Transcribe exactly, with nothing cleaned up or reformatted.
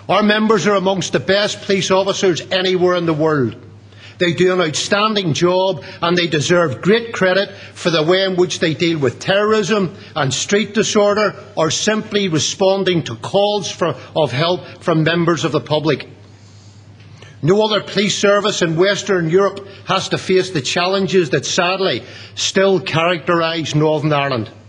Our members are amongst the best police officers anywhere in the world. They do an outstanding job and they deserve great credit for the way in which they deal with terrorism and street disorder, or simply responding to calls for, of help from members of the public. No other police service in Western Europe has to face the challenges that sadly still characterise Northern Ireland.